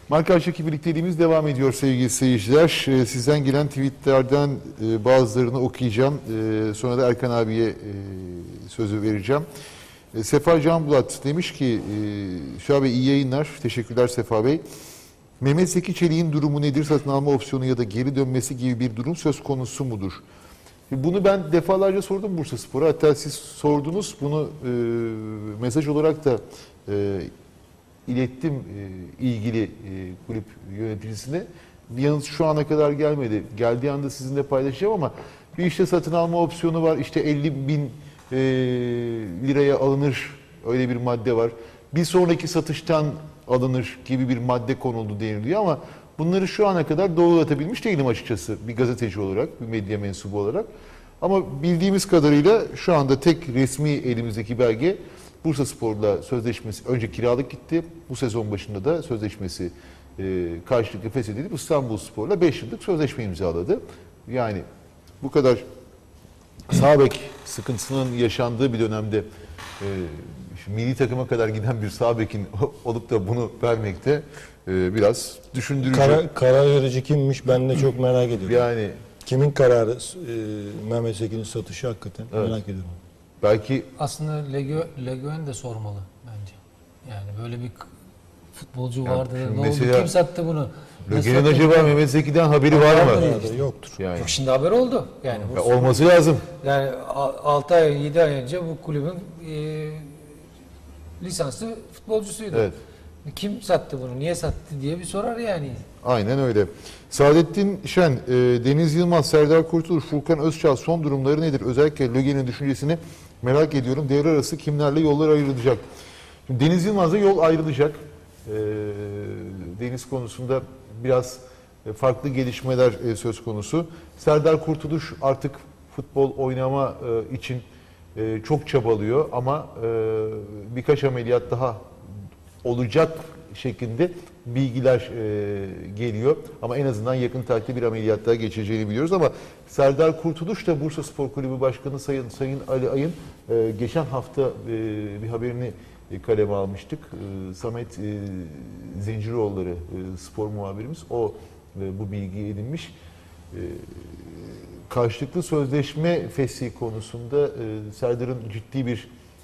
Markaç'taki birlikteliğimiz devam ediyor sevgili seyirciler. Sizden gelen tweetlerden bazılarını okuyacağım. Sonra da Erkan abiye sözü vereceğim. Sefa Canbulat demiş ki, Şah Bey iyi yayınlar. Teşekkürler Sefa Bey. Mehmet Zeki Çelik'in durumu nedir? Satın alma opsiyonu ya da geri dönmesi gibi bir durum söz konusu mudur? Bunu ben defalarca sordum Bursaspor'a. Hatta siz sordunuz. Bunu mesaj olarak da ilettim ilgili kulüp yöneticisine. Yalnız şu ana kadar gelmedi. Geldiği anda sizinle paylaşacağım ama bir işte satın alma opsiyonu var. İşte 50.000 liraya alınır. Öyle bir madde var. Bir sonraki satıştan alınır gibi bir madde konuldu deniliyor ama bunları şu ana kadar doğrulatabilmiş değilim açıkçası bir gazeteci olarak, bir medya mensubu olarak. Ama bildiğimiz kadarıyla şu anda tek resmi elimizdeki belge Bursaspor'la sözleşmesi, önce kiralık gitti, bu sezon başında da sözleşmesi karşılıklı feshedilip İstanbulspor'la 5 yıllık sözleşme imzaladı. Yani bu kadar sağ bek sıkıntısının yaşandığı bir dönemde milli takıma kadar giden bir sağ bekin olup da bunu vermekte biraz düşündürücü. Karar verici kimmiş ben de çok merak ediyorum. Yani kimin kararı Mehmet Zeki'nin satışı hakikaten merak ediyorum. Belki aslında Legoen de sormalı bence. Yani böyle bir futbolcu vardı. Ne oldu? Kim sattı bunu? Legoen'in acaba Mehmet Zeki'den haberi var mı? Yoktur. Yani. Yok, şimdi haber oldu. Yani olması lazım. Yani 6 ay 7 ay önce bu kulübün lisanslı futbolcusuydu. Evet. Kim sattı bunu? Niye sattı diye bir sorar yani. Aynen öyle. Saadettin Şen, Deniz Yılmaz, Serdar Kurtulur, Furkan Özçal son durumları nedir? Özellikle Löge'nin düşüncesini merak ediyorum. Devre arası kimlerle yollar ayrılacak? Şimdi Deniz Yılmaz'la yol ayrılacak. Deniz konusunda biraz farklı gelişmeler söz konusu. Serdar Kurtuluş artık futbol oynama için çok çabalıyor ama birkaç ameliyat daha olacak şeklinde bilgiler geliyor. Ama en azından yakın tarihte bir ameliyat daha geçeceğini biliyoruz ama Serdar Kurtuluş da Bursaspor Kulübü Başkanı Sayın Ali Ay'ın geçen hafta bir haberini kaleme almıştık. Samet Zinciroğulları spor muhabirimiz o bu bilgiyi edinmiş. Karşılıklı sözleşme fesli konusunda Serdar'ın ciddi bir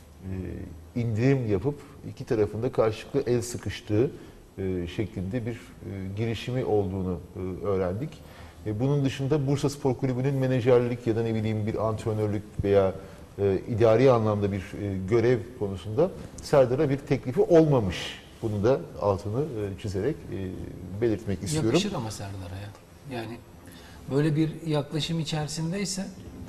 indirim yapıp iki tarafında karşılıklı el sıkıştığı şeklinde bir girişimi olduğunu öğrendik. Bunun dışında Bursaspor Kulübü'nün menajerlik ya da ne bileyim bir antrenörlük veya idari anlamda bir görev konusunda Serdar'a bir teklifi olmamış. Bunu da altını çizerek belirtmek istiyorum. Yakışır ama Serdar'a ya. Yani böyle bir yaklaşım içerisindeyse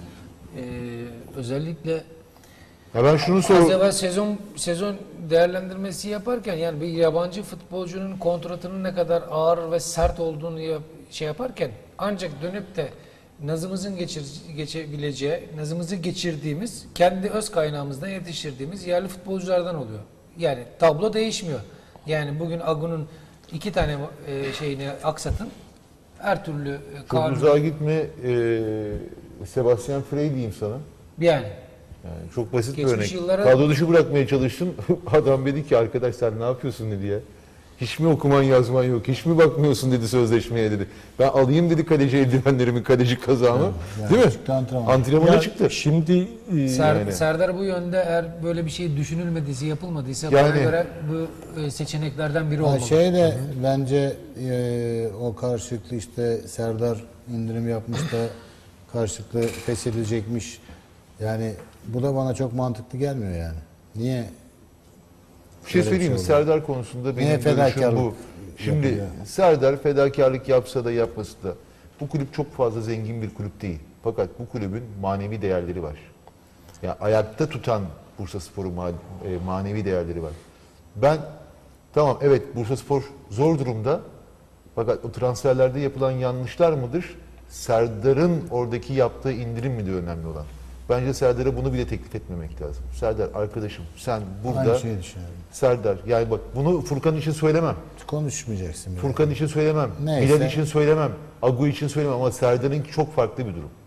özellikle ya ben şunu az evvel sezon değerlendirmesi yaparken yani bir yabancı futbolcunun kontratının ne kadar ağır ve sert olduğunu şey yaparken ancak dönüp de nazımızın geçebileceği, nazımızı geçirdiğimiz, kendi öz kaynağımızdan yetiştirdiğimiz yerli futbolculardan oluyor. Yani tablo değişmiyor. Yani bugün Agun'un 2 tane şeyini aksatın. Her türlü çok uzağa gitme, Sebastian Frey diyeyim sana. Yani çok basit geçmiş bir örnek. Yıllara... Kadro dışı bırakmaya çalıştım. Adam dedi ki arkadaş sen ne yapıyorsun dedi ya. Hiç mi okuman yazman yok, hiç mi bakmıyorsun dedi sözleşmeye dedi. Ben alayım dedi kaleci eldivenlerimi, kaleci kazağımı. Yani değil mi? Antrenmana çıktı. Şimdi Serdar bu yönde eğer böyle bir şey düşünülmediyse, yapılmadıysa yani, bana göre bu seçeneklerden biri olmalı. Şey de bence o karşılıklı işte Serdar indirim yapmış da karşılıklı feshedilecekmiş. Yani bu da bana çok mantıklı gelmiyor yani. Niye? Bir şey söyleyeyim mi? Serdar konusunda benim görüşüm bu. Şimdi yapıyor? Serdar fedakarlık yapsa da yapmasa da bu kulüp çok fazla zengin bir kulüp değil. Fakat bu kulübün manevi değerleri var. Yani ayakta tutan Bursaspor'un manevi değerleri var. Ben tamam evet Bursaspor zor durumda fakat o transferlerde yapılan yanlışlar mıdır? Serdar'ın oradaki yaptığı indirim midir önemli olan? Bence Serdar'a bunu bile teklif etmemek lazım. Serdar arkadaşım sen burada... Aynı şeyi düşünüyorum. Serdar yani bak bunu Furkan için söylemem. Konuşmayacaksın. Bile. Furkan için söylemem. Neyse. Bilal için söylemem. Agu için söylemem ama Serdar'ın çok farklı bir durum.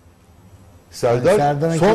Serdar Yani son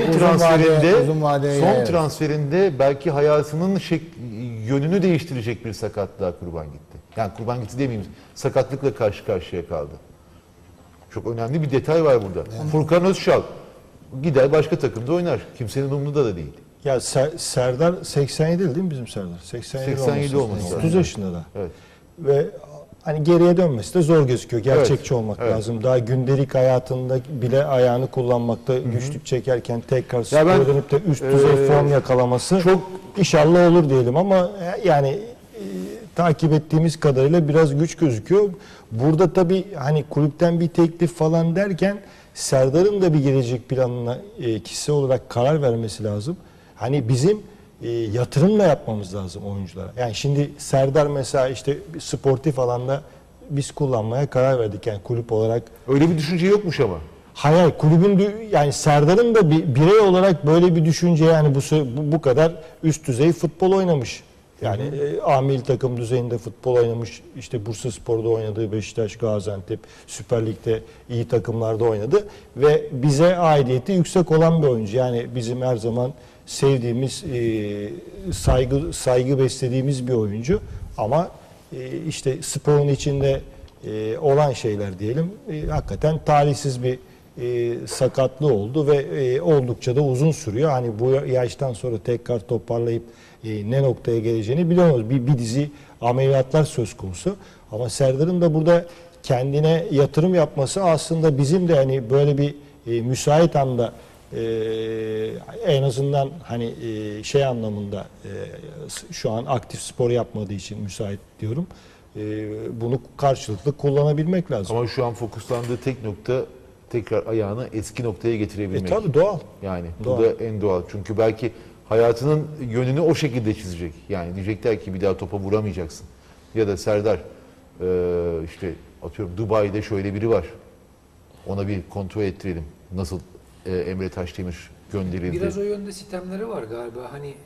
transferinde transferinde belki hayatının yönünü değiştirecek bir sakatlığa kurban gitti. Yani kurban gitti demeyeyim. Sakatlıkla karşı karşıya kaldı. Çok önemli bir detay var burada. Furkan Özçal gider başka takımda oynar. Kimsenin umurunda da değil. Ya Serdar 87 değil mi bizim Serdar? 87 olması lazım. 30 yaşında da. Evet. Ve hani geriye dönmesi de zor gözüküyor. Gerçekçi olmak evet. lazım. Daha gündelik hayatında bile ayağını kullanmakta güçlük çekerken tekrar ben, spora dönüp de üst düzey form yakalaması çok inşallah olur diyelim ama yani takip ettiğimiz kadarıyla biraz güç gözüküyor. Burada tabii hani kulüpten bir teklif falan derken Serdar'ın da bir gelecek planına kişisel olarak karar vermesi lazım. Hani bizim yatırımla yapmamız lazım oyunculara. Yani şimdi Serdar mesela işte sportif alanda biz kullanmaya karar verdik yani kulüp olarak. öyle bir düşünce yokmuş ama. Hayır kulübün yani Serdar'ın da bir birey olarak böyle bir düşünce yani bu kadar üst düzey futbol oynamış. Yani A milli takım düzeyinde futbol oynamış. İşte Bursaspor'da oynadığı Beşiktaş, Gaziantep, Süper Lig'de iyi takımlarda oynadı ve bize aidiyeti yüksek olan bir oyuncu. Yani bizim her zaman sevdiğimiz, saygı beslediğimiz bir oyuncu. Ama işte sporun içinde olan şeyler diyelim. Hakikaten talihsiz bir sakatlığı oldu ve oldukça da uzun sürüyor. Hani bu yaştan sonra tekrar toparlayıp ne noktaya geleceğini bilemiyoruz. Bir dizi ameliyatlar söz konusu. Ama Serdar'ın da burada kendine yatırım yapması aslında bizim de hani böyle bir müsait anda en azından hani şey anlamında şu an aktif spor yapmadığı için müsait diyorum. Bunu karşılıklı kullanabilmek lazım. Ama şu an fokuslandığı tek nokta tekrar ayağını eski noktaya getirebilmek. Tabii doğal. Yani Doğal. bu da en doğal. Çünkü belki hayatının yönünü o şekilde çizecek. Yani diyecekler ki bir daha topa vuramayacaksın. Ya da Serdar işte atıyorum Dubai'de şöyle biri var. Ona bir kontrol ettirelim. Nasıl Emre Taşdemir gönderildi. Biraz o yönde sistemleri var galiba. Hani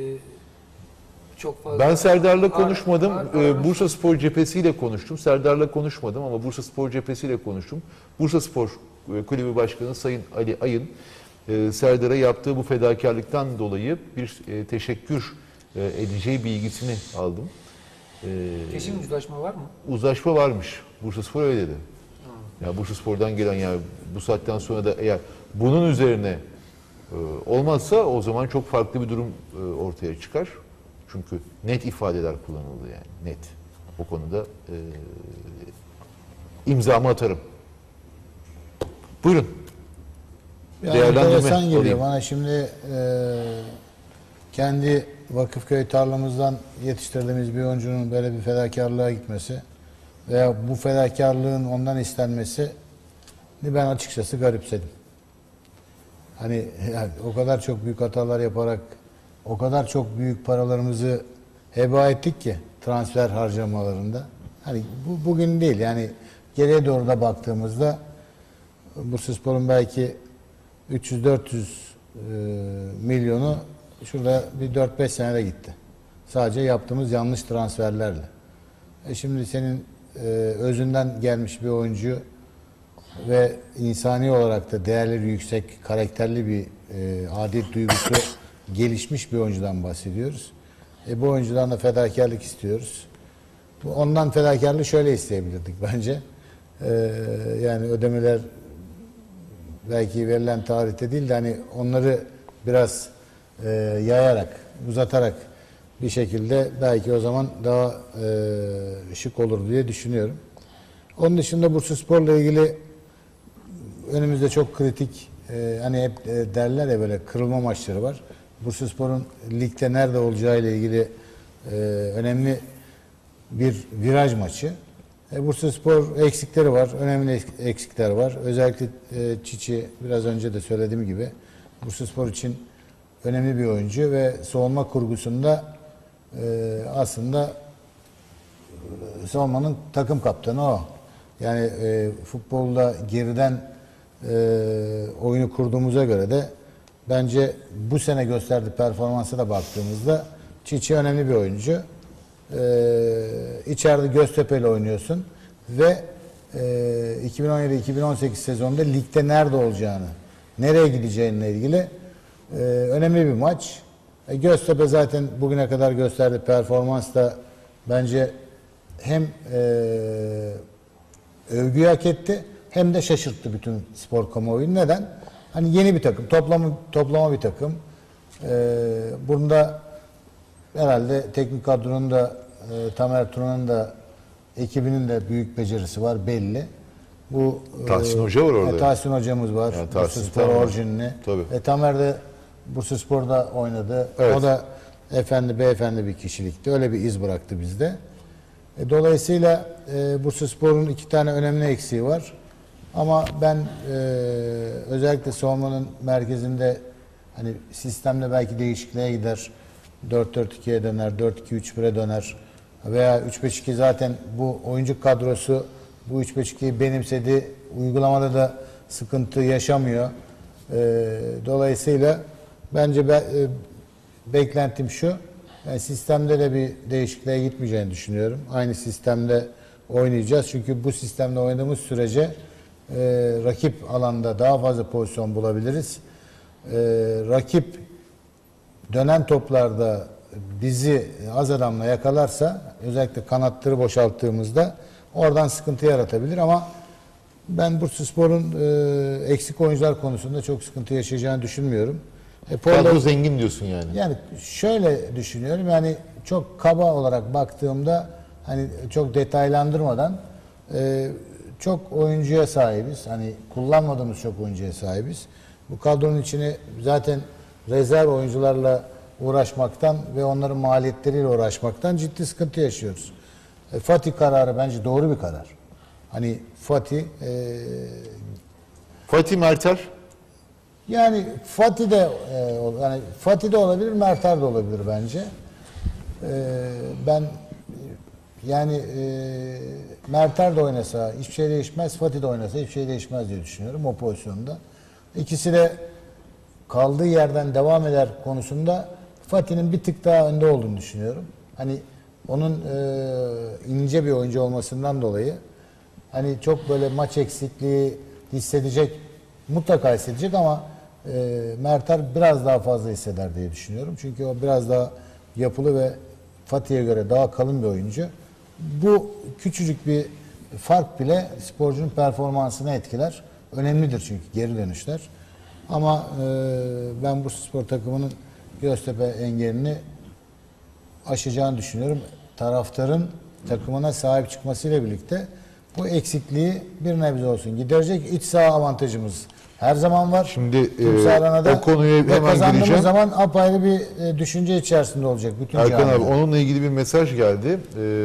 çok fazla. Ben Serdar'la konuşmadım. Ar- Bursaspor cephesiyle konuştum. Serdar'la konuşmadım ama Bursaspor cephesiyle konuştum. Bursaspor Kulübü Başkanı Sayın Ali Ay'ın Serdar'a yaptığı bu fedakarlıktan dolayı bir teşekkür edeceği bilgisini aldım. Kesin uzlaşma var mı? Uzlaşma varmış. Bursaspor öyle dedi. Ya Bursaspor'dan gelen yani bu saatten sonra da eğer bunun üzerine olmazsa o zaman çok farklı bir durum ortaya çıkar. Çünkü net ifadeler kullanıldı yani net. O konuda imzamı atarım. Buyurun. Yani Değerlendirme enteresan geliyor alayım. bana şimdi kendi Vakıfköy tarlamızdan yetiştirdiğimiz bir oyuncunun böyle bir fedakarlığa gitmesi veya bu fedakarlığın ondan istenmesi ben açıkçası garipsedim. Hani yani o kadar çok büyük hatalar yaparak o kadar çok büyük paralarımızı heba ettik ki transfer harcamalarında. Hani bugün değil yani geriye doğru da baktığımızda Bursaspor'un belki 300-400 milyonu şurada bir 4-5 senede gitti. Sadece yaptığımız yanlış transferlerle. Şimdi senin özünden gelmiş bir oyuncu ve insani olarak da değerleri yüksek, karakterli bir adalet duygusu gelişmiş bir oyuncudan bahsediyoruz. Bu oyuncudan da fedakarlık istiyoruz. Ondan fedakarlığı şöyle isteyebilirdik bence. Yani ödemeler belki verilen tarihte değil de hani onları biraz yayarak, uzatarak bir şekilde belki o zaman daha şık olur diye düşünüyorum. Onun dışında Bursaspor'la ilgili önümüzde çok kritik hani hep derler ya böyle kırılma maçları var. Bursaspor'un ligde nerede olacağı ile ilgili önemli bir viraj maçı. Bursaspor eksikleri var, önemli eksikler var. Özellikle Çiçi biraz önce de söylediğim gibi Bursaspor için önemli bir oyuncu ve savunma kurgusunda aslında savunmanın takım kaptanı o. Yani futbolda geriden oyunu kurduğumuza göre de bence bu sene gösterdiği performansa da baktığımızda Çiçi önemli bir oyuncu. İçeride Göztepe ile oynuyorsun ve 2017-2018 sezonunda ligde nerede olacağını, nereye gideceğinle ilgili önemli bir maç. Göztepe zaten bugüne kadar gösterdiği performans da bence hem övgüyü hak etti hem de şaşırttı bütün spor kamuoyunu. Neden? Hani yeni bir takım, toplama bir takım. Bunda herhalde teknik kadronun da Tamer Tuna'nın da ekibinin de büyük becerisi var belli. Bu Tahsin Hoca var orada. Tahsin hocamız var. Yani Tahsin Bursaspor tamam. orijinli. Tabii. Tamer de Bursaspor'da oynadı. Evet. O da beyefendi bir kişilikti. Öyle bir iz bıraktı bizde. Dolayısıyla Bursaspor'un 2 tane önemli eksiği var. Ama ben özellikle savunmanın merkezinde hani sistemde belki değişikliğe gider. 4-4-2'ye döner, 4-2-3-1'e döner. Veya 3-5-2 zaten bu oyuncu kadrosu bu 3-5-2'yi benimsedi. Uygulamada da sıkıntı yaşamıyor. Dolayısıyla bence beklentim şu. Yani sistemde de bir değişikliğe gitmeyeceğini düşünüyorum. Aynı sistemde oynayacağız. Çünkü bu sistemde oynadığımız sürece rakip alanda daha fazla pozisyon bulabiliriz. Rakip dönen toplarda bizi az adamla yakalarsa, özellikle kanatları boşalttığımızda oradan sıkıntı yaratabilir. Ama ben Bursaspor'un eksik oyuncular konusunda çok sıkıntı yaşayacağını düşünmüyorum. Kadro zengin diyorsun yani. Yani şöyle düşünüyorum, yani çok kaba olarak baktığımda hani çok detaylandırmadan çok oyuncuya sahibiz. Hani kullanmadığımız çok oyuncuya sahibiz. Bu kadronun içine zaten rezerv oyuncularla uğraşmaktan ve onların maliyetleriyle uğraşmaktan ciddi sıkıntı yaşıyoruz. Fatih kararı bence doğru bir karar. Hani Fatih Merter. yani Fatih de olabilir, Mertar da olabilir bence. Ben yani Mertar da oynasa hiçbir şey değişmez, Fatih de oynasa hiçbir şey değişmez diye düşünüyorum o pozisyonda. İkisi de kaldığı yerden devam eder konusunda Fatih'in bir tık daha önde olduğunu düşünüyorum. Hani onun ince bir oyuncu olmasından dolayı hani çok böyle maç eksikliği hissedecek, mutlaka hissedecek ama Mertar biraz daha fazla hisseder diye düşünüyorum. Çünkü o biraz daha yapılı ve Fatih'e göre daha kalın bir oyuncu. Bu küçücük bir fark bile sporcunun performansını etkiler. Önemlidir çünkü geri dönüşler. Ama ben Bursaspor takımının Göztepe engelini aşacağını düşünüyorum. Taraftarın takımına sahip çıkmasıyla birlikte bu eksikliği bir nebze olsun giderecek. İç saha avantajımız her zaman var. Şimdi o konuya hemen kazandığımız gireceğim. zaman apayrı bir düşünce içerisinde olacak bütün Erkan abi camiler. onunla ilgili bir mesaj geldi.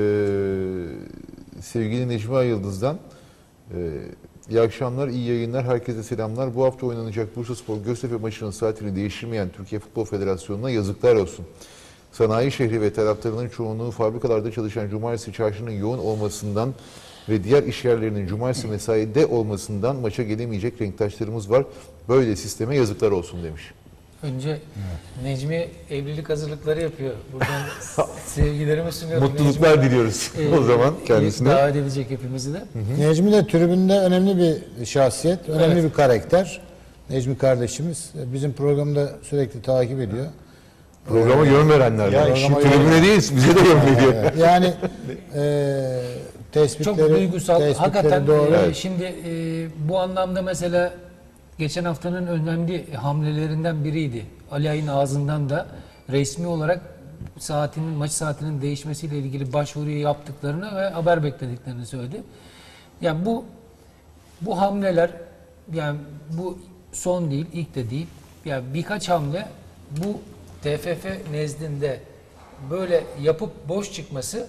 Sevgili Necmi Yıldız'dan. İyi akşamlar, iyi yayınlar, herkese selamlar. Bu hafta oynanacak Bursaspor Göztepe maçının saatini değiştirmeyen Türkiye Futbol Federasyonu'na yazıklar olsun. Sanayi şehri ve taraftarının çoğunluğu fabrikalarda çalışan cumartesi çarşının yoğun olmasından ve diğer iş yerlerinin cumartesi mesaide olmasından maça gelemeyecek renktaşlarımız var. Böyle sisteme yazıklar olsun demiş. Önce Necmi evlilik hazırlıkları yapıyor. Buradan sevgilerimi sunuyorum. Mutluluklar diliyoruz o zaman kendisine. Davet edecek hepimizi de. Necmi de tribünde önemli bir şahsiyet, önemli bir karakter. Necmi kardeşimiz bizim programda sürekli takip ediyor. Programa yön verenler. Ya var. işin Tribüne değil, bize de yön veriyor. Yani tespitleri, Çok duygusal. Hakikaten doğru. şimdi bu anlamda mesela geçen haftanın önemli hamlelerinden biriydi. Ali Ay'ın ağzından da resmi olarak maç saatinin değişmesiyle ilgili başvuruyu yaptıklarını ve haber beklediklerini söyledi. Yani bu hamleler, yani bu son değil, ilk de değil. Yani birkaç hamle bu TFF nezdinde böyle yapıp boş çıkması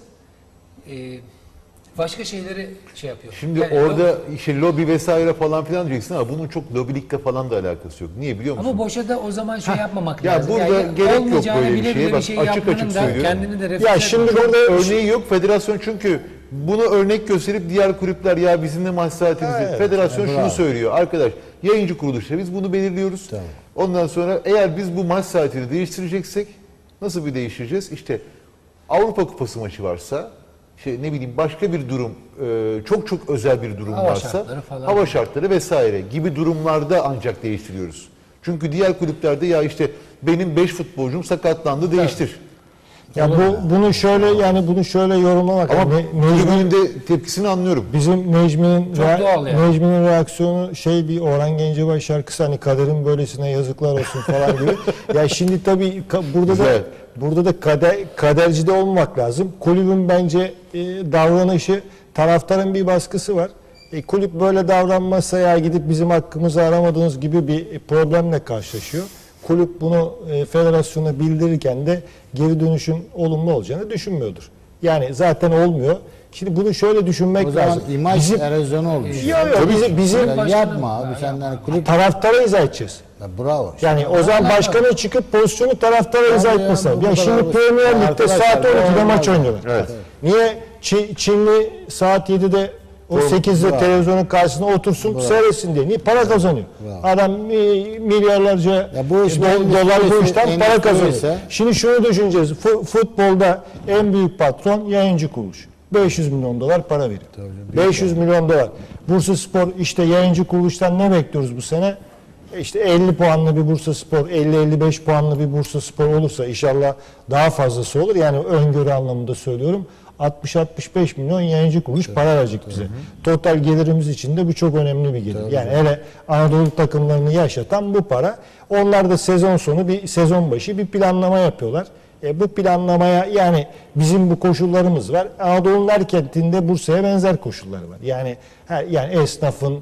başka şeyleri şey yapıyor. Şimdi Yani orada işte lobi vesaire falan filan diyeceksin ama bunun çok lobilikle falan da alakası yok. Niye biliyor musun? ama boşa da o zaman şey yapmamak ya lazım. burada gerek yok olmayacağını böyle bir bile şeye. bile Bak, bir şey açık yapmanın açık da söylüyorum. kendini de refleks Ya etmek. şimdi Burada burada örneği yok. Federasyon çünkü bunu örnek gösterip diğer kulüpler ya bizim de maç saatimizi. Evet, Federasyon bravo. şunu söylüyor. Arkadaş yayıncı kuruluşta biz bunu belirliyoruz. Tamam. Ondan sonra eğer biz bu maç saatini değiştireceksek nasıl bir değiştireceğiz? İşte Avrupa Kupası maçı varsa ne bileyim başka bir durum çok çok özel bir durum Hava varsa şartları falan. hava şartları vesaire gibi durumlarda ancak değiştiriyoruz. Çünkü diğer kulüplerde ya işte benim 5 futbolcum sakatlandı değiştir. Ya bunu şöyle yorumlamak. Ama Yani Necmi'nin de tepkisini anlıyorum. bizim Necmi'nin Çok doğal yani. Necmi'nin reaksiyonu bir Orhan Gencebay şarkısı, hani kaderin böylesine yazıklar olsun falan gibi. Ya şimdi tabii Güzel. burada da kaderci de olmamak lazım. Kulübün bence davranışı, taraftarın bir baskısı var. Kulüp böyle davranmazsa ya gidip bizim hakkımızı aramadığınız gibi bir problemle karşılaşıyor. Kulüp bunu federasyona bildirirken de geri dönüşün olumlu olacağını düşünmüyordur. Yani zaten olmuyor. Şimdi bunu şöyle düşünmek O zaman lazım. imaj erozyonu olmuş. Yok, bizim Ya yapma abi, sen hani kulüp taraftara izah edeceğiz. Ya bravo. Yani o zaman başkanın çıkıp pozisyonu taraftara izah Tabii ya, etmesi lazım. bu Ya kadar şimdi basit. Premier Lig'de Arkadaşlar, saat 12'de doğru, maç doğru. oynuyorlar. Evet. Niye Çinli saat 7'de o 8'de bravo. televizyonun karşısına otursun seyretsin diye. Niye? Para kazanıyor. Bravo. Adam milyarlarca Ya bu iş dolar bu endüstrisi- işten para endüstri kazanıyor. ise- Şimdi şunu düşüneceğiz. Futbolda en büyük patron yayıncı kuruluş. 500 milyon dolar para veriyor. 500 milyon dolar. Bursaspor işte yayıncı kuruluştan ne bekliyoruz bu sene? İşte 50 puanlı bir Bursaspor, 50-55 puanlı bir Bursaspor olursa inşallah daha fazlası olur. Yani öngörü anlamında söylüyorum. 60-65 milyon yayıncı kuruluş para verecek bize. Total gelirimiz için de bu çok önemli bir gelir. Yani hele Anadolu takımlarını yaşatan bu para. Onlar da sezon sonu sezon başı bir planlama yapıyorlar. Bu planlamaya, yani bizim bu koşullarımız var. Anadolu'nun her kentinde Bursa'ya benzer koşullar var. Yani esnafın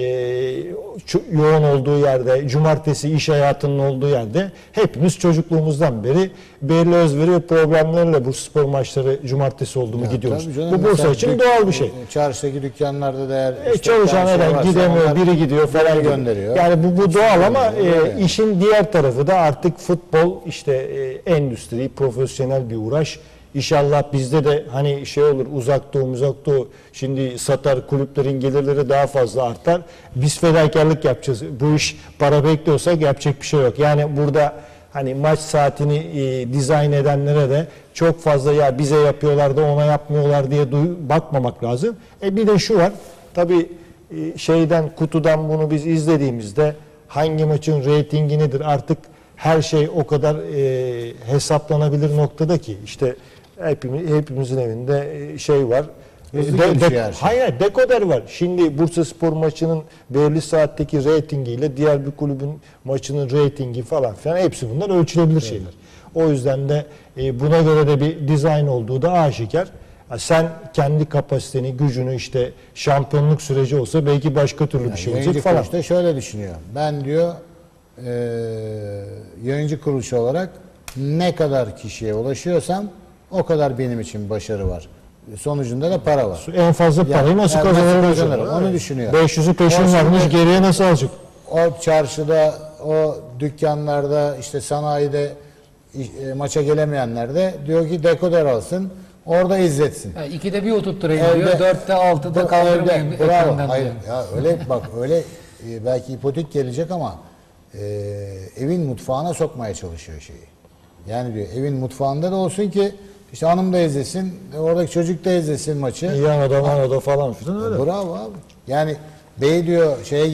yoğun olduğu yerde, cumartesi iş hayatının olduğu yerde hepimiz çocukluğumuzdan beri belli özveri ve problemlerle Bursaspor maçları cumartesi oldu mu gidiyoruz. Tabii canım, Bu Bursa mesela için doğal bir şey. Çarşıdaki dükkanlarda da eğer Çalışan eden gidemiyor, biri gidiyor falan gibi. gönderiyor. Yani bu doğal ama yani. işin diğer tarafı da artık futbol endüstri, profesyonel bir uğraş. İnşallah bizde de hani olur, uzak doğu şimdi satar, kulüplerin gelirleri daha fazla artar. Biz fedakarlık yapacağız. Bu iş para bekliyorsak yapacak bir şey yok. Yani burada hani maç saatini dizayn edenlere de çok fazla ya bize yapıyorlar da ona yapmıyorlar diye bakmamak lazım. Bir de şu var. Tabii kutudan bunu biz izlediğimizde hangi maçın reytingi nedir artık her şey o kadar hesaplanabilir noktada ki işte hepimizin evinde var. Hızlı gelişiyor her şey. Hayır, dekoder var. Şimdi Bursaspor maçının belirli saatteki reytingiyle diğer bir kulübün maçının reytingi falan filan hepsi bunlar ölçülebilir şeyler. O yüzden de buna göre de bir dizayn olduğu da aşikar. Sen kendi kapasiteni, gücünü şampiyonluk süreci olsa belki başka türlü bir şey olacak Yayıncı falan. kuruluş da şöyle düşünüyor. Ben diyor yayıncı kuruluşu olarak ne kadar kişiye ulaşıyorsam o kadar benim için başarı var. Sonucunda da para var. En fazla parayı nasıl kazanırım? Onu düşünüyor. 500'ü peşin O vermiş, şimdi- geriye nasıl alacak? O çarşıda, o dükkanlarda, sanayide maça gelemeyenler de diyor ki dekoder alsın, orada izletsin. Yani 2'de bir oturtturayım diyor, 4'te 6'da Bu kaldırmayayım evde- bravo. ekrandan Hayır, diyor. ya öyle bak öyle belki ipotek gelecek ama evin mutfağına sokmaya çalışıyor şeyi. Yani diyor evin mutfağında da olsun ki hanım da izlesin, oradaki çocuk da izlesin maçı. Yanoda falan filan öyle. Bravo abi. Yani bey diyor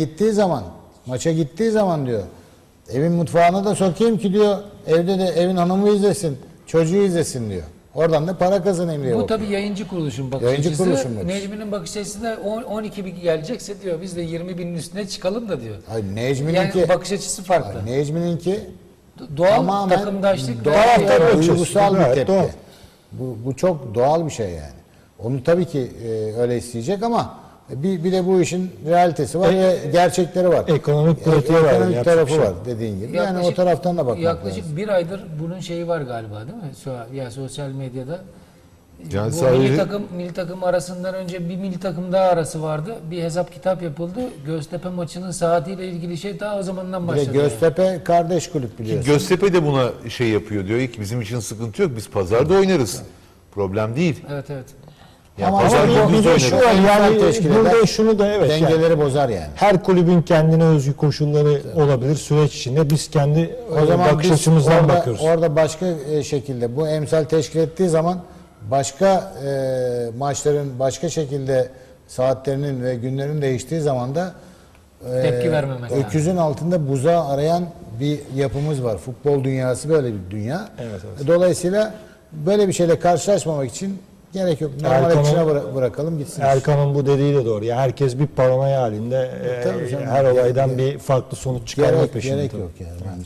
maça gittiği zaman diyor evin mutfağına da sokayım ki diyor evde de evin hanımı izlesin, çocuğu izlesin diyor. Oradan da para kazanayım diyor. Bu tabii yayıncı kuruluşun bakış Yayıncı açısı. kuruluşun bakış. Necmi'nin bakış açısı da 12 bin gelecekse diyor biz de 20 binin üstüne çıkalım da diyor. Hayır, Necmi'ninki Yani bakış açısı farklı. Necmi'ninki Doğal tamamen takımdaşlık doğal, ve bakış duygusal bir açısı. tepki. Doğal. Bu çok doğal bir şey yani. Onu tabii ki öyle isteyecek ama bir de bu işin realitesi var ve gerçekleri var. Ekonomik pratiği var, Ekonomik yapacak tarafı bir şey var dediğin gibi. Yani o taraftan da bakmak yaklaşık lazım. bir aydır bunun şeyi var galiba değil mi? Ya sosyal medyada. Yani Bu sadece- milli takım arasından önce bir milli takım daha arası vardı. Bir hesap kitap yapıldı. Göztepe maçının saatiyle ilgili daha o zamandan Bir de başladı. Göztepe kardeş kulüp biliyorsun. Göztepe de buna yapıyor diyor ki bizim için sıkıntı yok. Biz pazarda oynarız. Problem değil. Evet evet. Yani Ama pazar bir günü biz de şu oynarız. var yani Teşkil eder, burada şunu da yani dengeleri bozar yani. her kulübün kendine özgü koşulları olabilir süreç içinde. Biz kendi O zaman bakış biz açımızdan bakıyoruz. orada başka şekilde bu emsal teşkil ettiği zaman başka maçların başka şekilde saatlerinin ve günlerin değiştiği zaman da Tepki vermemek lazım. öküzün altında buzağı arayan bir yapımız var. Futbol dünyası böyle bir dünya. Evet, evet. Dolayısıyla böyle bir şeyle karşılaşmamak için gerek yok. Normal Erkan'ın- akışına bırakalım gitsin. Erkan'ın bu dediği de doğru. Yani herkes bir paranoya halinde Tabii canım. her olaydan bir farklı sonuç çıkarmak peşinde. Gerek tabii. yok yani bence.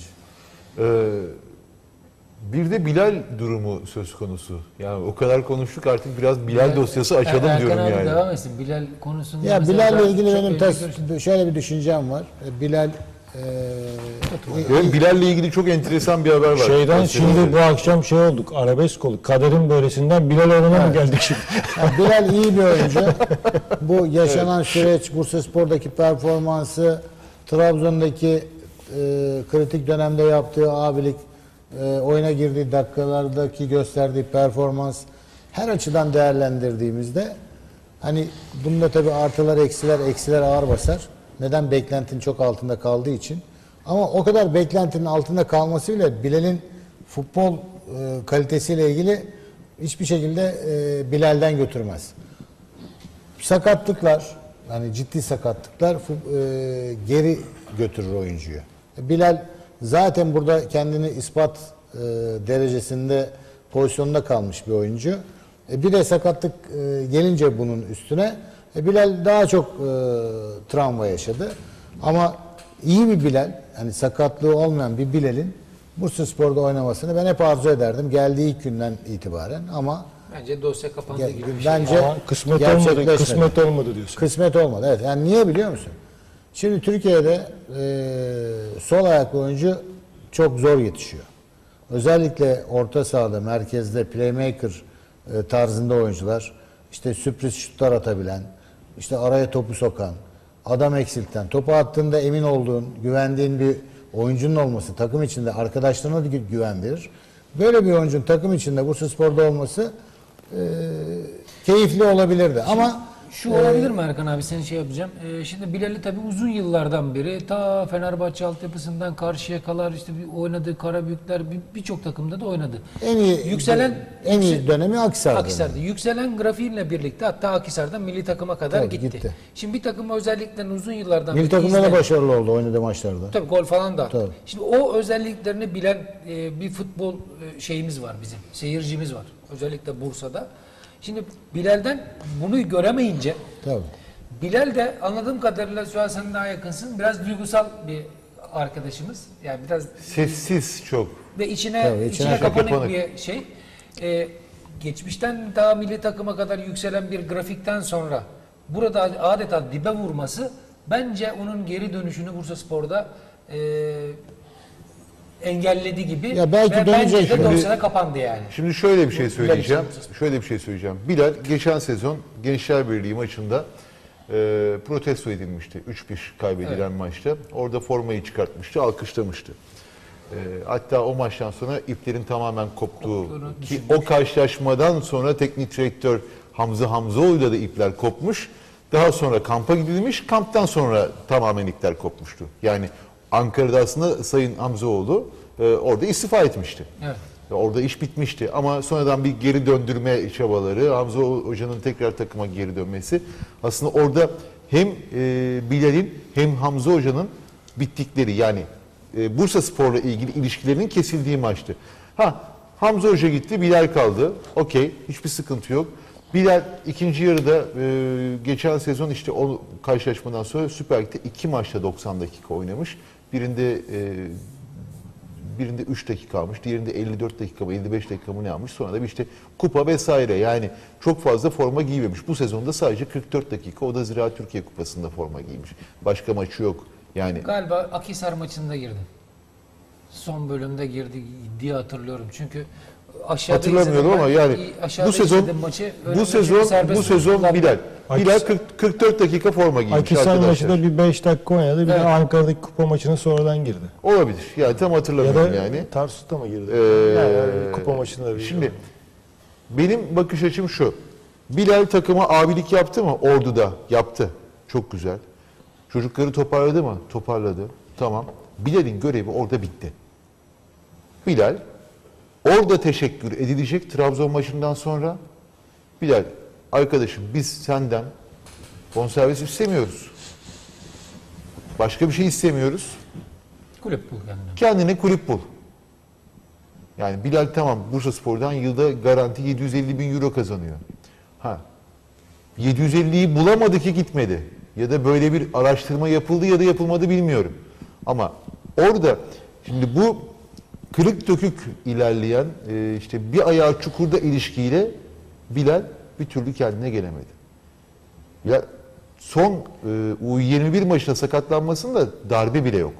Bir de Bilal durumu söz konusu. Yani o kadar konuştuk, artık biraz Bilal dosyası açalım Erkan diyorum abi yani. devam etsin. Bilal konusunda Ya mesela Bilal'le ben ilgili çok benim ilginç şöyle bir düşüncem var. Bilal Benim Bilal'le ilgili çok enteresan bir haber var. Şeyden Gazetede. şimdi bu akşam şey olduk, arabesk olduk. Kaderin böylesinden Bilal Orhan'a mı geldik şimdi? ya Bilal iyi bir oyuncu. Bu yaşanan süreç, Bursaspor'daki performansı, Trabzon'daki kritik dönemde yaptığı abilik, oyuna girdiği dakikalardaki gösterdiği performans, her açıdan değerlendirdiğimizde hani bunda tabii artılar eksiler ağır basar. Neden? Beklentinin çok altında kaldığı için. Ama o kadar beklentinin altında kalması bile Bilal'in futbol kalitesiyle ilgili hiçbir şekilde Bilal'den götürmez. Sakatlıklar, yani ciddi sakatlıklar geri götürür oyuncuyu. Bilal zaten burada kendini ispat derecesinde, pozisyonunda kalmış bir oyuncu. Bir de sakatlık gelince bunun üstüne Bilal daha çok travma yaşadı. Ama iyi bir Bilal, yani sakatlığı olmayan bir Bilal'in Bursaspor'da oynamasını ben hep arzu ederdim. Geldiği ilk günden itibaren ama Bence dosya kapandı gibi bir şey. bence Ama kısmet gerçekleşmedi. olmadı, kısmet olmadı diyorsun. Kısmet olmadı. Evet. Yani niye biliyor musun? Şimdi Türkiye'de sol ayaklı oyuncu çok zor yetişiyor. Özellikle orta sahada, merkezde playmaker tarzında oyuncular, işte sürpriz şutlar atabilen, işte araya topu sokan, adam eksilten, topu attığında emin olduğun, güvendiğin bir oyuncunun olması takım içinde arkadaşlarına da güven verir. Böyle bir oyuncunun takım içinde Bursaspor'da olması keyifli olabilirdi. Ama Şu olabilir mi Erkan abi, seni şey yapacağım. Şimdi Bilal'i tabii uzun yıllardan beri ta Fenerbahçe altyapısından Karşıyakalar, işte bir oynadığı Karabükler, birçok takımda da oynadı. en iyi dönemi Akhisar'da. Akhisar'da. Yükselen grafiğinle birlikte hatta Akhisar'dan milli takıma kadar Tabii, gitti. Şimdi bir takım özelliklerini uzun yıllardan Milli beri takımda da izleyen- başarılı oldu oynadığı maçlarda. Tabii gol falan da attı. Tabii. Şimdi o özelliklerini bilen bir futbol şeyimiz var bizim. Seyircimiz var. Özellikle Bursa'da. Şimdi Bilal'den bunu göremeyince Tabii. Bilal de anladığım kadarıyla, şu an sen daha yakınsın, biraz duygusal bir arkadaşımız. Yani biraz Sessiz çok. ve içine Tabii, içine içine kapanık kapanık. bir şey. Geçmişten daha milli takıma kadar yükselen bir grafikten sonra burada adeta dibe vurması bence onun geri dönüşünü Bursaspor'da engelledi gibi. Ya belki ve dönecek bence de şimdi. dosyada kapandı yani. Şimdi şöyle bir şey söyleyeceğim. Bilal- Şöyle bir şey söyleyeceğim. Bilal geçen sezon Gençler Birliği maçında protesto edilmişti. 3-1 kaybedilen maçta. Orada formayı çıkartmıştı, alkışlamıştı. Hatta o maçtan sonra iplerin tamamen koptuğu ki o karşılaşmadan sonra teknik direktör Hamza Hamzoğlu'yla da ipler kopmuş. Daha sonra kampa gidilmiş. Kamptan sonra tamamen ipler kopmuştu. Yani Ankara'da aslında Sayın Hamzoğlu orada istifa etmişti. Evet. Orada iş bitmişti ama sonradan bir geri döndürme çabaları, Hamza Hoca'nın tekrar takıma geri dönmesi. Aslında orada hem Bilal'in hem Hamza Hoca'nın bittikleri, yani Bursaspor'la ilgili ilişkilerinin kesildiği maçtı. Hamza Hoca gitti, Bilal kaldı. Okey, hiçbir sıkıntı yok. Bilal ikinci yarıda geçen sezon işte o karşılaşmadan sonra Süper Lig'de 2 maçta 90 dakika oynamış. Birinde 3 dakika almış, diğerinde 54 dakika mı 55 dakika mı ne almış. Sonra da işte kupa vesaire, yani çok fazla forma giymemiş. Bu sezonda sadece 44 dakika, o da Ziraat Türkiye Kupası'nda forma giymiş. Başka maçı yok yani. Galiba Akhisar maçında girdi. Son bölümde girdi diye hatırlıyorum. Çünkü aşağıda Hatırlamıyorum izledim ama ben. yani Aşağıda bu sezon izledim maçı. Öyle bu sezon serbest bu sezon kullandı. Bilal Akhisar- 44 dakika forma giymiş Akhisar arkadaşlar. maçı da bir 5 dakika oynadı. Bir de Evet. Ankara'daki kupa maçına sonradan girdi. Olabilir. Yani tam Ya hatırlamıyorum da yani. Tarsus'ta mı girdi? Ee, Yani kupa maçında bir Şimdi benim bakış açım şu. Bilal takıma abilik yaptı mı? Ordu'da yaptı. Çok güzel. Çocukları toparladı mı? Toparladı. Tamam. Bilal'in görevi orada bitti. Bilal orada teşekkür edilecek Trabzon maçından sonra. Bilal, arkadaşım biz senden bonservis istemiyoruz. Başka bir şey istemiyoruz. Kulüp bul kendine. Kendine kulüp bul. Yani Bilal tamam Bursaspor'dan yılda garanti 750 bin euro kazanıyor. 750'yi bulamadı ki gitmedi. Ya da böyle bir araştırma yapıldı ya da yapılmadı bilmiyorum. Ama orada şimdi bu kırık dökük ilerleyen işte bir ayağı çukurda ilişkiyle Bilal bir türlü kendine gelemedi. Ya son U21 maçında sakatlanmasında darbe bile yok.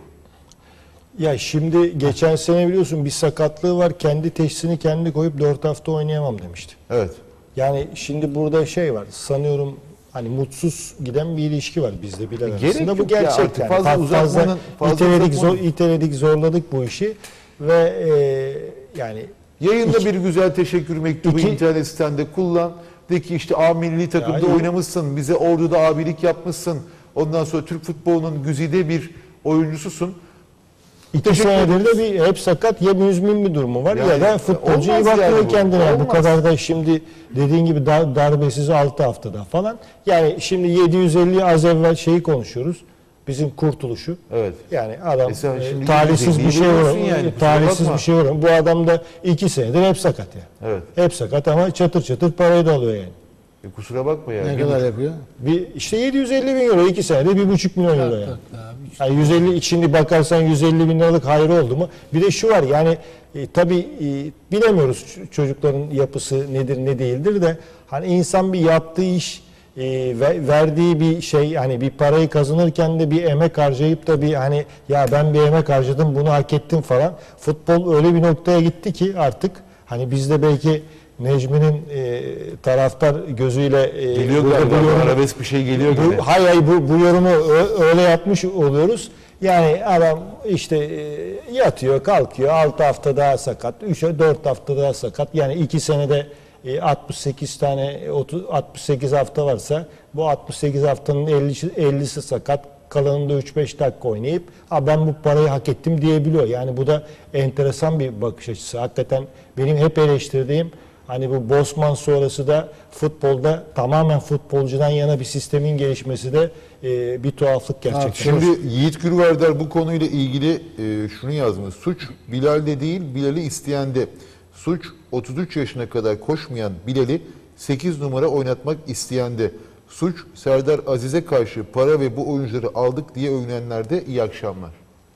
Ya şimdi geçen sene biliyorsun bir sakatlığı var. Kendi teşhisini kendi koyup 4 hafta oynayamam demişti. Evet. Yani şimdi burada şey var. Sanıyorum hani mutsuz giden bir ilişki var bizde Bilal Gerek arasında. yok Bu ya, gerçek artık yani. fazla uzatmanın- fazla iteledik, zorladık bu işi ve yani Yayında bir güzel teşekkür mektubu İki- internet sitende kullan. De ki işte A milli takımda Ya, oynamışsın, bize orduda abilik yapmışsın. Ondan sonra Türk futbolunun güzide bir oyuncususun. 2 Teşekkür senedir ederiz. de bir hep sakat ya müzmin bir durumu var Yani ya da futbolcu iyi olmaz bakmıyor yani bu. kendine. Yani bu Olmaz. kadar da şimdi dediğin gibi darbesiz 6 haftada falan. Yani şimdi 750 az evvel şeyi konuşuyoruz. Bizim kurtuluşu. Evet. Yani adam Mesela şimdi talihsiz bir 750 şey biliyorsun var. yani, kusura Talihsiz bakma. bir şey var. Bu adam da 2 senedir hep sakat yani. Evet. Hep sakat ama çatır çatır parayı da alıyor yani. Kusura bakma yani. Ne kadar yapıyor? İşte 750 bin euro 2 senede 1,5 milyon euro yani. Yani 150 şimdi bakarsan 150 bin liralık hayrı oldu mu? Bir de şu var yani tabii bilemiyoruz çocukların yapısı nedir ne değildir de hani insan bir yaptığı iş verdiği bir şey hani bir parayı kazanırken de bir emek harcayıp da bir hani ya ben bir emek harcadım bunu hak ettim falan. Futbol öyle bir noktaya gitti ki artık hani bizde belki Necmi'nin taraftar gözüyle Geliyor burada galiba. bu yorumu- Arabesk bir şey geliyor gibi. Hayır bu yorumu öyle yapmış oluyoruz. Yani adam işte yatıyor, kalkıyor. 6 hafta daha sakat, 4 hafta daha sakat. Yani 2 senede 68 tane 68 hafta varsa bu 68 haftanın 50'si sakat. Kalanında 3-5 dakika oynayıp ben bu parayı hak ettim diyebiliyor. Yani bu da enteresan bir bakış açısı. Hakikaten benim hep eleştirdiğim hani bu Bosman sonrası da futbolda tamamen futbolcudan yana bir sistemin gelişmesi de bir tuhaflık gerçekten. Şimdi Yiğit Gürverdar bu konuyla ilgili şunu yazmış. Suç Bilal'de değil, Bilal'i isteyende. Suç 33 yaşına kadar koşmayan Bilal'i 8 numara oynatmak isteyende. Suç Serdar Aziz'e karşı para ve bu oyuncuları aldık diye övünenlerde. İyi akşamlar.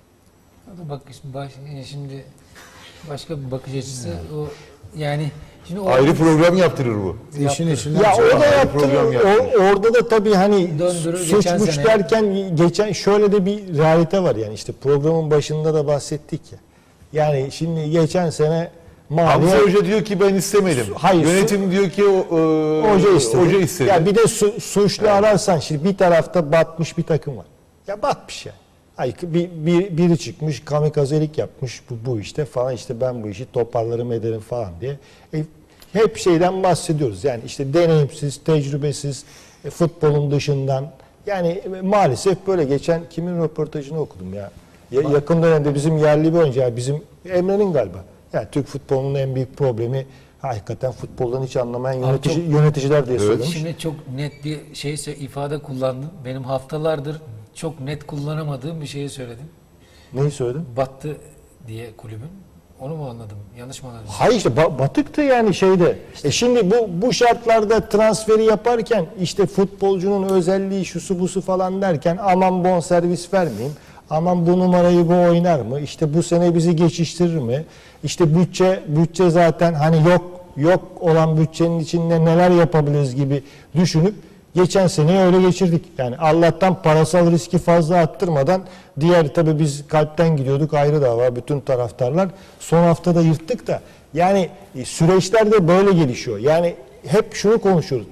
Bak şimdi başka bir bakış açısı o yani şimdi Ayrı program yaptırır bu. İşin içinden Ya çıkıyor. o da Program yaptırıyor. yaptırıyor. Orada da tabii hani Döndürür, geçen suçmuş sene- derken geçen şöyle de bir realite var yani işte programın başında da bahsettik ya. Yani şimdi geçen sene Hamza Hoca diyor ki ben istemedim. Hayır, Yönetim diyor ki hoca istedi. Hoca istedi. Ya bir de suçlu ararsan şimdi bir tarafta batmış bir takım var. Ya batmış ya. Ay, biri çıkmış kamikazelik yapmış bu işte falan işte ben bu işi toparlarım ederim falan diye. Hep şeyden bahsediyoruz. Yani işte deneyimsiz, tecrübesiz, futbolun dışından. Yani maalesef böyle geçen kimin röportajını okudum ya. Yakın dönemde bizim yerli bir oyuncu yani bizim Emre'nin galiba. Yani Türk futbolunun en büyük problemi hakikaten futboldan hiç anlamayan yöneticiler diye söylemiş. Şimdi çok net bir ifade kullandın. Benim haftalardır çok net kullanamadığım bir şeyi söyledim. Neyi söyledin? Battı diye kulübün. Onu mu anladım? Yanlış mı anladım? Hayır işte batıktı yani şeyde. Şimdi bu şartlarda transferi yaparken işte futbolcunun özelliği şusu busu falan derken aman bonservis vermeyeyim. Aman bu numarayı bu oynar mı? İşte bu sene bizi geçiştirir mi? İşte bütçe zaten hani yok olan bütçenin içinde neler yapabiliriz gibi düşünüp geçen seneyi öyle geçirdik. Yani Allah'tan parasal riski fazla arttırmadan diğer tabii biz kalpten gidiyorduk ayrı dava bütün taraftarlar. Son haftada yırttık da yani süreçler de böyle gelişiyor. Yani hep şunu konuşuyoruz.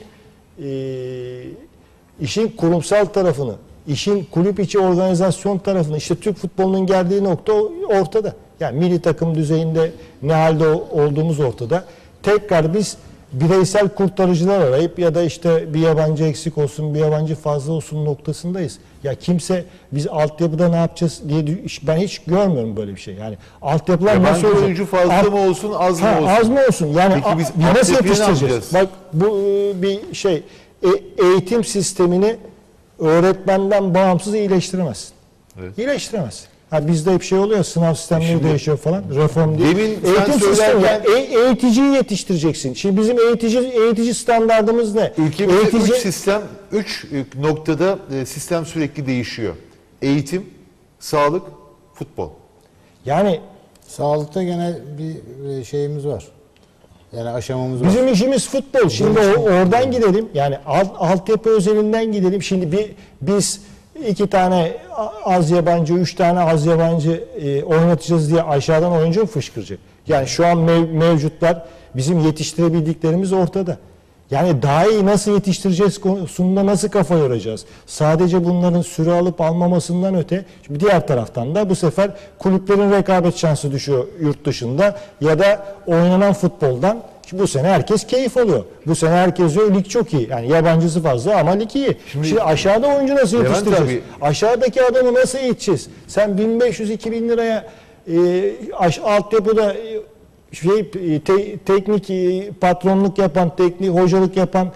İşin kurumsal tarafını, işin kulüp içi organizasyon tarafını işte Türk futbolunun geldiği nokta ortada. Yani milli takım düzeyinde ne halde olduğumuz ortada. Tekrar biz bireysel kurtarıcılar arayıp ya da işte bir yabancı eksik olsun, bir yabancı fazla olsun noktasındayız. Ya kimse biz altyapıda ne yapacağız diye ben hiç görmüyorum böyle bir şey. Yani altyapılar nasıl olacak? oyuncu fazla mı olsun, az mı olsun? Az mı olsun? Yani Peki biz nasıl altyapıya ne yetiştireceğiz? yapacağız? Bak bu bir şey eğitim sistemini öğretmenden bağımsız iyileştiremezsin. Evet. İyileştiremezsin. Bizde hep şey oluyor, sınav sistemleri Şimdi, değişiyor falan. Reform değil. demin sen Eğitim sistemi, söylerken- eğiticiyi yetiştireceksin. Şimdi bizim eğitici standardımız ne? Ülkemizde 3 noktada sistem sürekli değişiyor. Eğitim, sağlık, futbol. Yani Sağlıkta gene bir şeyimiz var. Yani aşamamız var. bizim işimiz futbol. Şimdi oradan gidelim. Yani altyapı özelinden gidelim. Şimdi biz 2 tane az yabancı, 3 tane az yabancı oynatacağız diye aşağıdan oyuncu mu fışkıracak? Yani şu an mevcutlar, bizim yetiştirebildiklerimiz ortada. Yani daha iyi nasıl yetiştireceğiz konusunda nasıl kafa yoracağız? Sadece bunların süre alıp almamasından öte, şimdi diğer taraftan da bu sefer kulüplerin rekabet şansı düşüyor yurt dışında ya da oynanan futboldan. Şimdi bu sene herkes keyif alıyor. Bu sene herkes diyor lig çok iyi. Yani yabancısı fazla ama lig iyi. Şimdi aşağıda oyuncu nasıl Levent yetiştireceğiz? abi- Aşağıdaki adamı nasıl eğiteceğiz? Sen 1500-2000 liraya altyapıda teknik patronluk yapan, teknik hocalık yapan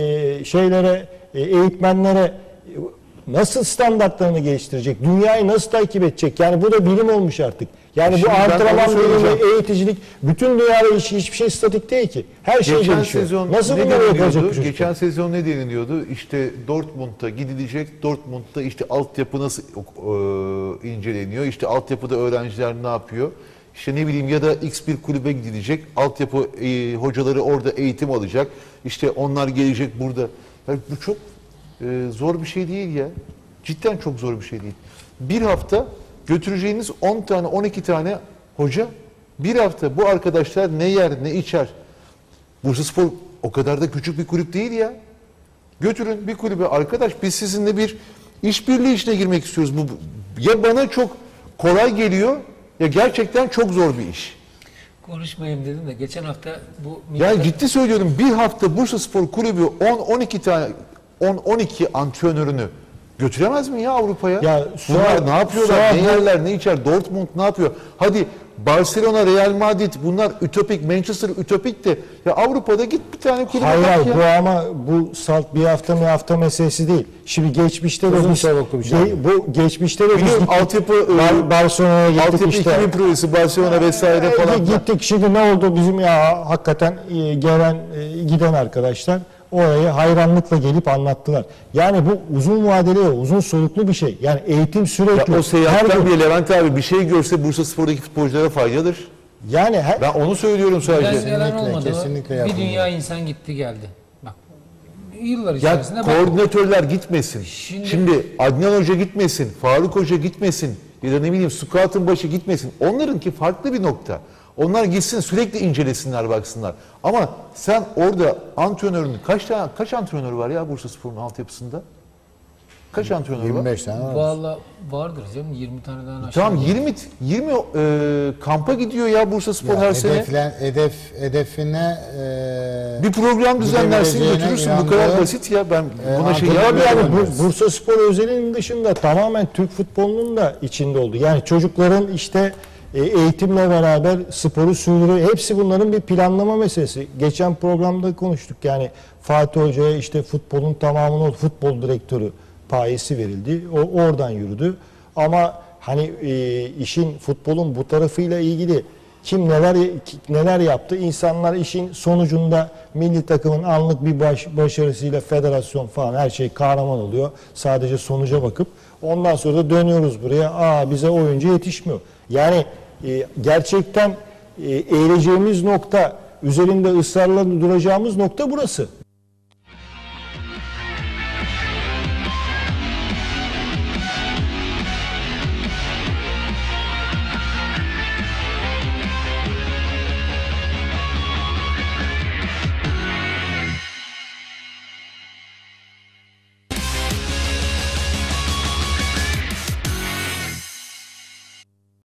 eğitmenlere nasıl standartlarını geliştirecek? Dünyayı nasıl takip edecek? Yani bu da bilim olmuş artık. Yani Şimdi bu ben antrenman onu söyleyeceğim. bilimi, eğiticilik, bütün dünyada hiçbir şey statik değil ki. Her şey Geçen değişiyor. sezon Nasıl ne bunları yapacak deniliyordu? bu çocuk? Geçen sezon ne deniliyordu? İşte Dortmund'a gidilecek. Dortmund'da işte altyapı nasıl inceleniyor? İşte altyapıda öğrenciler ne yapıyor? İşte ne bileyim ya da X bir kulübe gidilecek. Altyapı hocaları orada eğitim alacak. İşte onlar gelecek burada. Yani bu çok zor bir şey değil ya. Cidden çok zor bir şey değil. Bir hafta götüreceğiniz 10 tane 12 tane hoca, bir hafta bu arkadaşlar ne yer ne içer. Bursaspor o kadar da küçük bir kulüp değil ya. Götürün bir kulübe, arkadaş biz sizinle bir işbirliği içine girmek istiyoruz. Bu ya bana çok kolay geliyor ya gerçekten çok zor bir iş. Konuşmayayım dedim de geçen hafta bu Yani ciddi söylüyorum, bir hafta Bursaspor kulübü 10-12 tane 10-12 antrenörünü götüremez mi ya Avrupa'ya? Ya Bunlar ne yapıyorlar? Ne bu- yerler, ne içer? Dortmund ne yapıyor? Hadi Barcelona, Real Madrid bunlar ütopik, Manchester ütopik de ya Avrupa'da git bir tane kulübe Hayır, bak ya. bu ama bu salt bir hafta meselesi değil. Şimdi geçmişte de Uzun biz soluklu bir şey. bu geçmişte de biz Biliyorum, gittik. altyapı Barcelona'ya gittik altyapı işte. 2000 projesi Barcelona vesaire falan. Gittik. Şimdi ne oldu bizim ya hakikaten giden arkadaşlar oraya hayranlıkla gelip anlattılar. Yani bu uzun vadeli, uzun soluklu bir şey. Yani eğitim sürekli. Ya o seyahatten Her gün- bile Levent abi bir şey görse Bursaspor'daki futbolculara faydadır. yani Ben onu söylüyorum sadece. ben yalan Kesinlikle, olmadı. kesinlikle Bir yapılmalı. dünya insan gitti geldi. Bak yıllar Ya içerisinde bak, koordinatörler gitmesin. Şimdi- Şimdi Adnan Hoca gitmesin, Faruk Hoca gitmesin ya da ne bileyim Scout'un başı gitmesin. Onlarınki farklı bir nokta. Onlar gitsin sürekli incelesinler, baksınlar. Ama sen orada antrenörün kaç antrenör var ya Bursaspor'un altyapısında? Kaç antrenör var? 25 tane var. vallahi vardır canım 20 taneden aşağı. Tamam 20 kampa gidiyor ya Bursaspor her sene. Hedefine Bir program düzenlersin, gidebileceğine götürürsün. Bu kadar inandığım, basit ya. Ben buna şey antrenör Tabii yapmıyorum. yani Bursaspor özelinin dışında tamamen Türk futbolunun da içinde oldu. Yani çocukların işte eğitimle beraber sporu sürdürüyor. Hepsi bunların bir planlama meselesi. Geçen programda konuştuk. Yani Fatih Hoca'ya işte futbolun tamamını futbol direktörü payesi verildi. O oradan yürüdü. Ama hani işin futbolun bu tarafıyla ilgili kim neler yaptı? İnsanlar işin sonucunda milli takımın anlık bir başarısıyla federasyon falan her şey kahraman oluyor. Sadece sonuca bakıp ondan sonra da dönüyoruz buraya. Bize oyuncu yetişmiyor. Yani gerçekten eğileceğimiz nokta, üzerinde ısrarla duracağımız nokta burası.